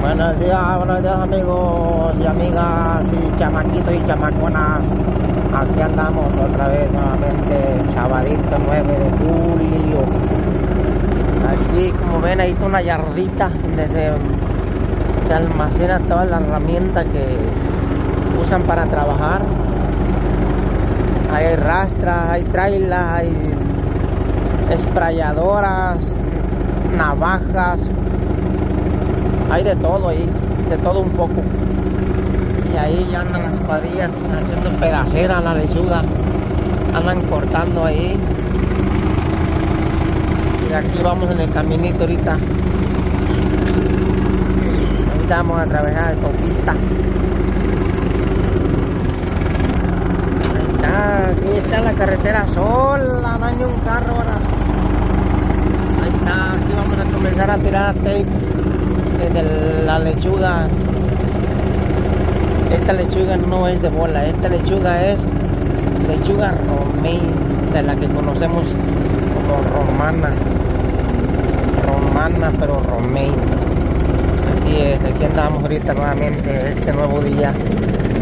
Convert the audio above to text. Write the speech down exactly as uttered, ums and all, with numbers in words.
Buenos días, buenos días amigos y amigas y chamaquitos y chamaconas. Aquí andamos otra vez nuevamente, sabadito nueve de julio. Aquí como ven ahí está una yardita donde se almacena todas las herramientas que usan para trabajar. Hay rastras, hay trailas, hay esprayadoras, navajas. Hay de todo ahí, de todo un poco. Y ahí ya andan las cuadrillas haciendo pedacera a la lechuga. Andan cortando ahí. Y aquí vamos en el caminito ahorita. Ahí vamos a atravesar la autopista. Ahí está, aquí está la carretera sola, no hay ni un carro ahora. Ahí está, aquí vamos a comenzar a tirar tape de la lechuga. Esta lechuga no es de bola, esta lechuga es lechuga romaine, de la que conocemos como romana, romana pero romaine. Aquí es, aquí andamos ahorita nuevamente, este nuevo día.